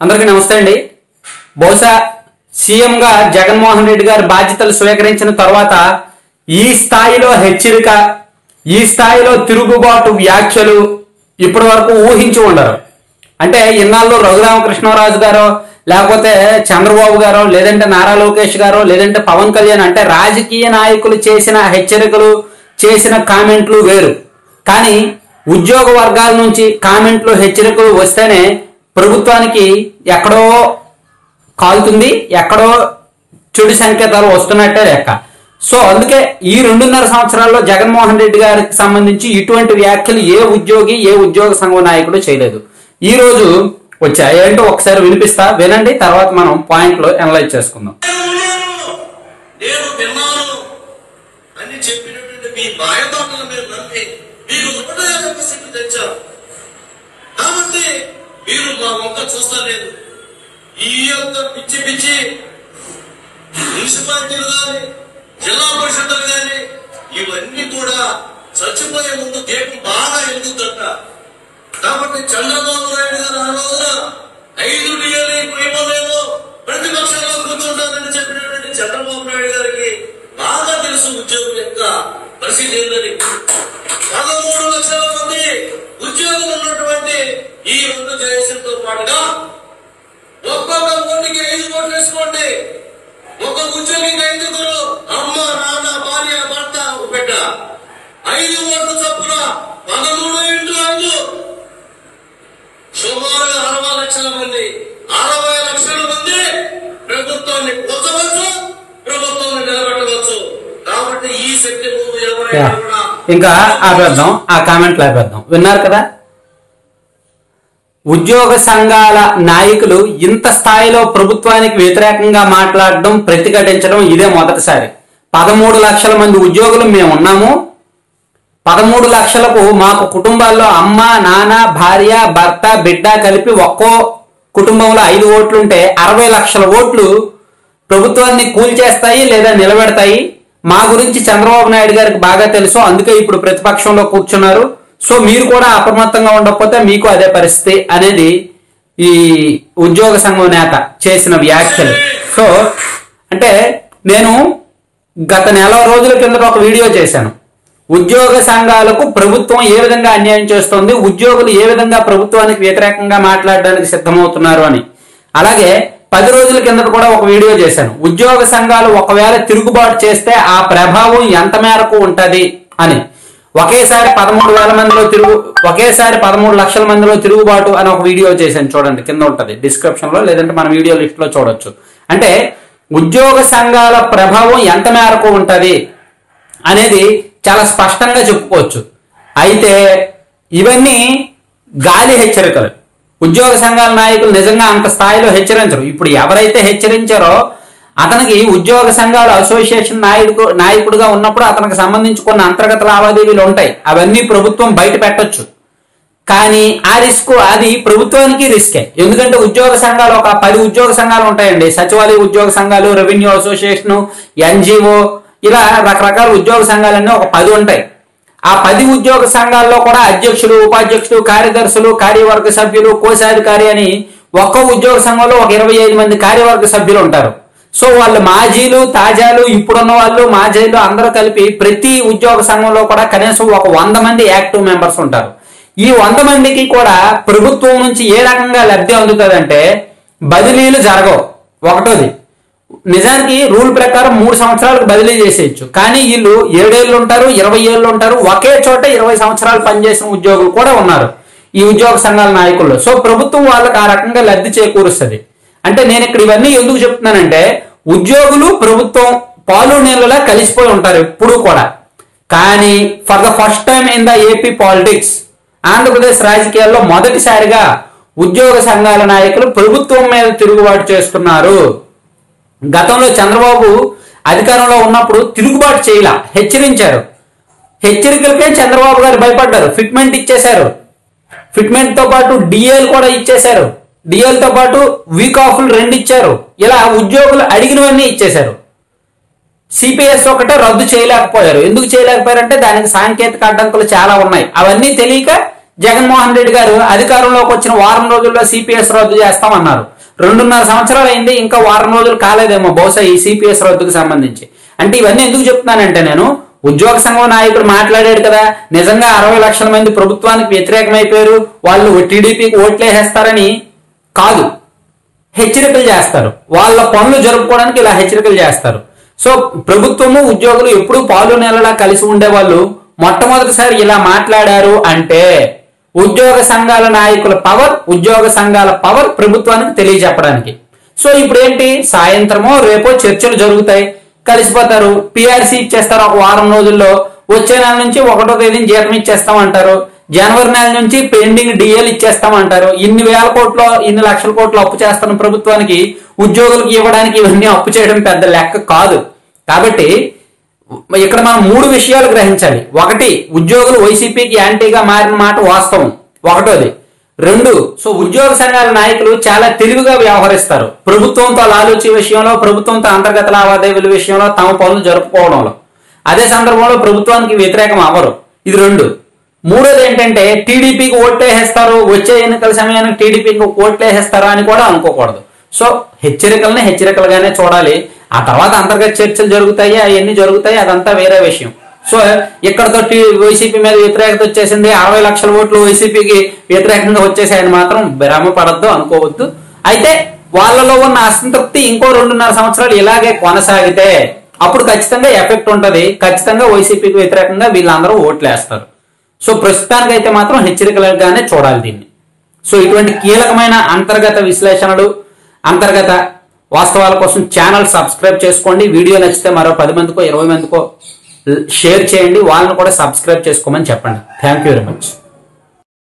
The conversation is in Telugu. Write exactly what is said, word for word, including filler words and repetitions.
అందరికీ నమస్తే అండి. బహుశా సీఎం గా జగన్మోహన్ రెడ్డి గారు బాధ్యతలు స్వీకరించిన తర్వాత ఈ స్థాయిలో హెచ్చరిక, ఈ స్థాయిలో తిరుగుబాటు వ్యాఖ్యలు ఇప్పటి వరకు ఊహించి ఉండరు. అంటే ఇన్నాళ్ళు రఘురామకృష్ణరాజు గారో లేకపోతే చంద్రబాబు గారో లేదంటే నారా లోకేష్ గారో లేదంటే పవన్ కళ్యాణ్ అంటే రాజకీయ నాయకులు చేసిన హెచ్చరికలు చేసిన కామెంట్లు వేరు. కానీ ఉద్యోగ వర్గాల నుంచి కామెంట్లు హెచ్చరికలు వస్తేనే ప్రభుత్వానికి ఎక్కడో కాలుతుంది, ఎక్కడో చెడు సంకేతాలు వస్తున్నట్టే లెక్క. సో అందుకే ఈ రెండున్నర సంవత్సరాల్లో జగన్మోహన్ రెడ్డి గారికి సంబంధించి ఇటువంటి వ్యాఖ్యలు ఏ ఉద్యోగి ఏ ఉద్యోగ సంఘ నాయకుడు చేయలేదు. ఈ రోజు వచ్చాయి ఏంటో ఒకసారి వినిపిస్తా, వినండి. తర్వాత మనం పాయింట్లు అనలైజ్ చేసుకుందాం. మీరు మా వంక చూస్తలేదు. ఈ యొక్క పిచ్చి పిచ్చి మున్సిపాలిటీలు కానీ జిల్లా పరిషత్తులు కానీ ఇవన్నీ కూడా చచ్చిపోయే ముందు దీపం బాగా ఎదుగుతుంట. కాబట్టి చంద్రబాబు నాయుడు గారు ఆ రోజున ఐదు డిఎల్ఏ ఇవ్వలేదు, ప్రతిపక్షంలో కూర్చుంటారని చెప్పినటువంటి చంద్రబాబు నాయుడు గారికి బాగా తెలుసు ఉద్యోగుల యొక్క పరిస్థితి ఏంటని. పదమూడు లక్షల మంది ఉద్యోగులు ఉన్నటువంటి ఈ రెండు జయసులతో పాటుగా ఒక్కొక్క ఓటుకి ఐదు ఓట్లు వేసుకోండి. ఒక్క ఉద్యోగికి ఐదుగురు అమ్మ నాన్న భార్య భర్త బిడ్డ ఐదు ఓట్లు చొప్పున పదమూడు ఇంటూ ఐదు సుమారుగా అరవై లక్షల మంది అరవై లక్షల మంది ప్రభుత్వాన్ని కూర్చవచ్చు, ప్రభుత్వాన్ని నిలబెట్టవచ్చు. కాబట్టి ఈ శక్తి ముందు ఎవరైనా ఇంకా ఆపేద్దాం, ఆ కామెంట్లు ఆపేద్దాం. విన్నారు కదా, ఉద్యోగ సంఘాల నాయకులు ఇంత స్థాయిలో ప్రభుత్వానికి వ్యతిరేకంగా మాట్లాడడం, ప్రతిఘటించడం ఇదే మొదటిసారి. పదమూడు లక్షల మంది ఉద్యోగులు మేము ఉన్నాము, పదమూడు లక్షలకు మాకు కుటుంబాల్లో అమ్మ నాన్న భార్య భర్త బిడ్డ కలిపి ఒక్కో కుటుంబంలో ఐదు ఓట్లుంటే అరవై లక్షల ఓట్లు ప్రభుత్వాన్ని కూల్చేస్తాయి లేదా నిలబెడతాయి. మా గురించి చంద్రబాబు నాయుడు గారికి బాగా తెలుసు, అందుకే ఇప్పుడు ప్రతిపక్షంలో కూర్చున్నారు. సో మీరు కూడా అప్రమత్తంగా ఉండకపోతే మీకు అదే పరిస్థితి అనేది ఈ ఉద్యోగ సంఘం నేత చేసిన వ్యాఖ్యలు. సో అంటే నేను గత నెల రోజుల కిందట ఒక వీడియో చేశాను. ఉద్యోగ సంఘాలకు ప్రభుత్వం ఏ విధంగా అన్యాయం చేస్తోంది, ఉద్యోగులు ఏ విధంగా ప్రభుత్వానికి వ్యతిరేకంగా మాట్లాడడానికి సిద్ధమవుతున్నారు అని. అలాగే పది రోజుల కిందట కూడా ఒక వీడియో చేశాను. ఉద్యోగ సంఘాలు ఒకవేళ తిరుగుబాటు చేస్తే ఆ ప్రభావం ఎంత మేరకు ఉంటది అని. ఒకేసారి పదమూడు వేల మందిలో తిరుగు ఒకేసారి పదమూడు లక్షల మందిలో తిరుగుబాటు అని ఒక వీడియో చేశాను, చూడండి, కింద ఉంటది డిస్క్రిప్షన్ లో, లేదంటే మన వీడియో లిస్ట్ లో చూడొచ్చు. అంటే ఉద్యోగ సంఘాల ప్రభావం ఎంత మేరకు ఉంటది అనేది చాలా స్పష్టంగా చెప్పుకోవచ్చు. అయితే ఇవన్నీ గాలి హెచ్చరికలు. ఉద్యోగ సంఘాల నాయకులు నిజంగా అంత స్థాయిలో హెచ్చరించరు. ఇప్పుడు ఎవరైతే హెచ్చరించారో అతనికి ఉద్యోగ సంఘాల అసోసియేషన్ నాయకుడు నాయకుడిగా ఉన్నప్పుడు అతనికి సంబంధించి కొన్ని అంతర్గత లావాదేవీలు ఉంటాయి. అవన్నీ ప్రభుత్వం బయట పెట్టొచ్చు. కానీ ఆ రిస్క్ అది ప్రభుత్వానికి రిస్కే. ఎందుకంటే ఉద్యోగ సంఘాలు ఒక పది ఉద్యోగ సంఘాలు ఉంటాయండి. సచివాలయ ఉద్యోగ సంఘాలు, రెవెన్యూ అసోసియేషన్, ఎన్జిఓ, ఇలా రకరకాల ఉద్యోగ సంఘాలన్నీ ఒక పది ఉంటాయి. ఆ పది ఉద్యోగ సంఘాల్లో కూడా అధ్యక్షులు, ఉపాధ్యక్షులు, కార్యదర్శులు, కార్యవర్గ సభ్యులు, కోశాధికారి అని ఒక్క ఉద్యోగ సంఘంలో ఒక ఇరవై ఐదు మంది కార్యవర్గ సభ్యులు ఉంటారు. సో వాళ్ళు మాజీలు, తాజాలు, ఇప్పుడున్న వాళ్ళు, మాజీలు అందరూ కలిపి ప్రతి ఉద్యోగ సంఘంలో కూడా కనీసం ఒక వంద మంది యాక్టివ్ మెంబర్స్ ఉంటారు. ఈ వంద మందికి కూడా ప్రభుత్వం నుంచి ఏ రకంగా లబ్ధి అందుతుందంటే బదిలీలు జరగవు. ఒకటోది, నిజానికి రూల్ ప్రకారం మూడు సంవత్సరాలకు బదిలీ చేసేయచ్చు. కానీ వీళ్ళు ఏడేళ్ళు ఉంటారు, ఇరవై ఏళ్ళు ఉంటారు, ఒకే చోట ఇరవై సంవత్సరాలు పనిచేసిన ఉద్యోగులు కూడా ఉన్నారు ఈ ఉద్యోగ సంఘాల నాయకుల్లో. సో ప్రభుత్వం వాళ్ళకి ఆ రకంగా లబ్ధి చేకూరుస్తుంది. అంటే నేను ఇక్కడ ఇవన్నీ ఎందుకు చెప్తున్నానంటే ఉద్యోగులు ప్రభుత్వం పాలు నీళ్ళలా కలిసిపోయి ఉంటారు ఎప్పుడు కూడా. కానీ for the first time in the AP politics, Andhra Pradesh రాజకీయాల్లో మొదటిసారిగా ఉద్యోగ సంఘాల నాయకులు ప్రభుత్వం మీద తిరుగుబాటు చేస్తున్నారు. గతంలో చంద్రబాబు అధికారంలో ఉన్నప్పుడు తిరుగుబాటు చేయలా, హెచ్చరించారు. హెచ్చరికలకే చంద్రబాబు గారు భయపడ్డారు, ఫిట్మెంట్ ఇచ్చేశారు. ఫిట్మెంట్ తో పాటు డిఎల్ కూడా ఇచ్చేశారు. డిఎల్ తో పాటు వీక్ ఆఫ్లు రెండు ఇచ్చారు. ఇలా ఉద్యోగులు అడిగినవన్నీ ఇచ్చేశారు. సిపిఎస్ ఒకటే రద్దు చేయలేకపోయారు. ఎందుకు చేయలేకపోయారంటే దానికి సాంకేతిక అడ్డంకులు చాలా ఉన్నాయి. అవన్నీ తెలియక జగన్మోహన్ రెడ్డి గారు అధికారంలోకి వచ్చిన వారం రోజుల్లో సిపిఎస్ రద్దు చేస్తామన్నారు. రెండున్నర సంవత్సరాలు అయింది, ఇంకా వారం రోజులు కాలేదేమో బహుశా ఈ సిపిఎస్ రద్దుకు సంబంధించి. అంటే ఇవన్నీ ఎందుకు చెప్తున్నానంటే, నేను ఉద్యోగ సంఘం నాయకుడు మాట్లాడాడు కదా, నిజంగా అరవై లక్షల మంది ప్రభుత్వానికి వ్యతిరేకమైపోయారు, వాళ్ళు టీడీపీకి ఓట్లేసేస్తారని కాదు, హెచ్చరికలు చేస్తారు. వాళ్ళ పనులు జరుపుకోవడానికి ఇలా హెచ్చరికలు చేస్తారు. సో ప్రభుత్వము ఉద్యోగులు ఎప్పుడూ పాలు నెలలా కలిసి ఉండేవాళ్ళు మొట్టమొదటిసారి ఇలా మాట్లాడారు అంటే ఉద్యోగ సంఘాల నాయకుల పవర్, ఉద్యోగ సంఘాల పవర్ ప్రభుత్వానికి తెలియజెప్పడానికి. సో ఇప్పుడు ఏంటి, సాయంత్రమో రేపో చర్చలు జరుగుతాయి, కలిసిపోతారు, పిఆర్సీ ఇచ్చేస్తారు ఒక వారం రోజుల్లో, వచ్చే నెల నుంచి ఒకటో తేదీని జీతం ఇచ్చేస్తామంటారు, జనవరి నెల నుంచి పెండింగ్ డిఎల్ ఇచ్చేస్తామంటారు. ఇన్ని వేల కోట్లు ఇన్ని లక్షల కోట్లు అప్పు చేస్తున్న ప్రభుత్వానికి ఉద్యోగులకు ఇవ్వడానికి ఇవన్నీ అప్పు చేయడం పెద్ద లెక్క కాదు. కాబట్టి ఇక్కడ మనం మూడు విషయాలు గ్రహించాలి. ఒకటి, ఉద్యోగులు వైసీపీకి యాంటీగా మారిన మాట వాస్తవం, ఒకటోది. రెండు, సో ఉద్యోగ సంఘాల నాయకులు చాలా తెలివిగా వ్యవహరిస్తారు ప్రభుత్వంతో లాలూచి విషయంలో, ప్రభుత్వంతో అంతర్గత లావాదేవీల విషయంలో, తమ పనులు జరుపుకోవడంలో. అదే సందర్భంలో ప్రభుత్వానికి వ్యతిరేకం అవ్వరు. ఇది రెండు. మూడోది ఏంటంటే, టీడీపీకి ఓట్లేసేస్తారు, వచ్చే ఎన్నికల సమయానికి టీడీపీకి ఓట్లేసేస్తారా అని కూడా అనుకోకూడదు. సో హెచ్చరికల్ని హెచ్చరికలుగానే చూడాలి. ఆ తర్వాత అంతర్గత చర్చలు జరుగుతాయి, అవన్నీ జరుగుతాయి, అదంతా వేరే విషయం. సో ఇక్కడతో వైసీపీ మీద వ్యతిరేకత వచ్చేసింది, అరవై లక్షల ఓట్లు వైసీపీకి వ్యతిరేకంగా వచ్చేసాయని మాత్రం భ్రమపడద్దు, అనుకోవద్దు. అయితే వాళ్ళలో ఉన్న అసంతృప్తి ఇంకో రెండున్నర సంవత్సరాలు ఇలాగే కొనసాగితే అప్పుడు ఖచ్చితంగా ఎఫెక్ట్ ఉంటది, ఖచ్చితంగా వైసీపీకి వ్యతిరేకంగా వీళ్ళందరూ ఓట్లేస్తారు. సో ప్రస్తుతానికి అయితే మాత్రం హెచ్చరికలుగానే చూడాలి దీన్ని. సో ఇటువంటి కీలకమైన అంతర్గత విశ్లేషణలు, అంతర్గత వాస్తవాల కోసం ఛానల్ సబ్స్క్రైబ్ చేసుకోండి. వీడియో నచ్చితే మరో పది మందికో ఇరవై మందికో షేర్ చేయండి, వాళ్ళని కూడా సబ్స్క్రైబ్ చేసుకోమని చెప్పండి. Thank you very much.